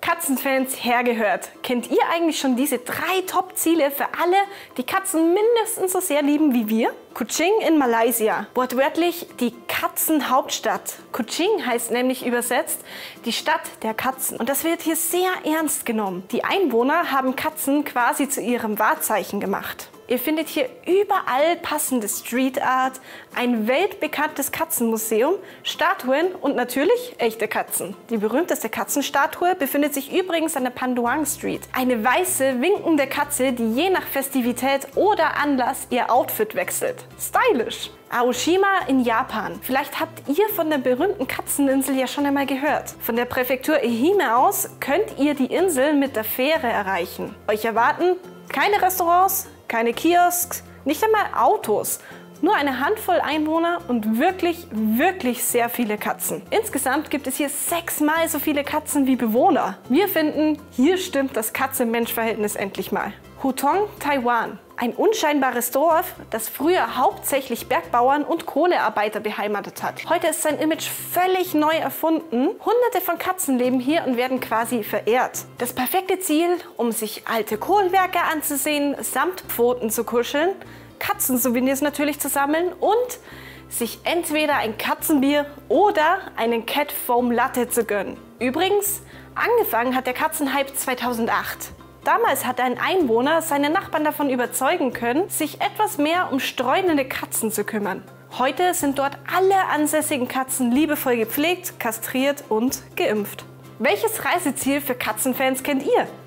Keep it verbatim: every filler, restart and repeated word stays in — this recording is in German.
Katzenfans, hergehört. Kennt ihr eigentlich schon diese drei Top-Ziele für alle, die Katzen mindestens so sehr lieben wie wir? Kuching in Malaysia, wortwörtlich die Katzenhauptstadt. Kuching heißt nämlich übersetzt die Stadt der Katzen. Und das wird hier sehr ernst genommen. Die Einwohner haben Katzen quasi zu ihrem Wahrzeichen gemacht. Ihr findet hier überall passende Street Art, ein weltbekanntes Katzenmuseum, Statuen und natürlich echte Katzen. Die berühmteste Katzenstatue befindet sich übrigens an der Panduang Street. Eine weiße, winkende Katze, die je nach Festivität oder Anlass ihr Outfit wechselt. Stylisch! Aoshima in Japan. Vielleicht habt ihr von der berühmten Katzeninsel ja schon einmal gehört. Von der Präfektur Ehime aus könnt ihr die Insel mit der Fähre erreichen. Euch erwarten keine Restaurants, keine Kiosks, nicht einmal Autos. Nur eine Handvoll Einwohner und wirklich, wirklich sehr viele Katzen. Insgesamt gibt es hier sechsmal so viele Katzen wie Bewohner. Wir finden, hier stimmt das Katze-Mensch-Verhältnis endlich mal. Hutong, Taiwan. Ein unscheinbares Dorf, das früher hauptsächlich Bergbauern und Kohlearbeiter beheimatet hat. Heute ist sein Image völlig neu erfunden. Hunderte von Katzen leben hier und werden quasi verehrt. Das perfekte Ziel, um sich alte Kohlenwerke anzusehen, samt Pfoten zu kuscheln, Katzensouvenirs natürlich zu sammeln und sich entweder ein Katzenbier oder einen Cat Foam Latte zu gönnen. Übrigens, angefangen hat der Katzenhype zweitausendacht. Damals hat ein Einwohner seine Nachbarn davon überzeugen können, sich etwas mehr um streunende Katzen zu kümmern. Heute sind dort alle ansässigen Katzen liebevoll gepflegt, kastriert und geimpft. Welches Reiseziel für Katzenfans kennt ihr?